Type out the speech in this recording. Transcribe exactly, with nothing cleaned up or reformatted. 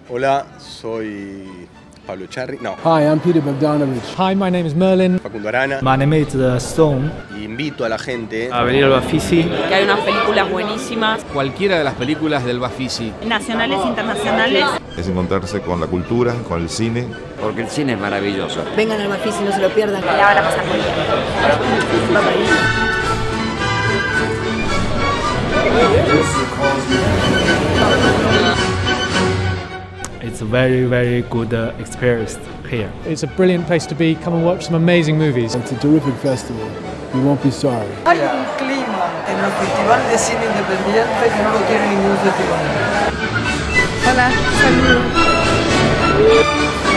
Hola, soy Pablo Echarri. No. Hi, I'm Peter Bogdanovich. Hi, my name is Merlin. Facundo Arana. My name is uh, Stone. Y invito a la gente A venir al Bafisi. Que hay unas películas buenísimas. Cualquiera de las películas del Bafisi. Nacionales, internacionales. Es encontrarse con la cultura, con el cine. Porque el cine es maravilloso. Vengan al Bafisi, no se lo pierdan. La van a pasar muy bien. Bye bye. It's a very, very good uh, experience here. It's a brilliant place to be. Come and watch some amazing movies. It's a terrific festival. You won't be sorry. Hay un clima en los festivales de cine independiente que no lo tiene ningún festival. Hola, saludos.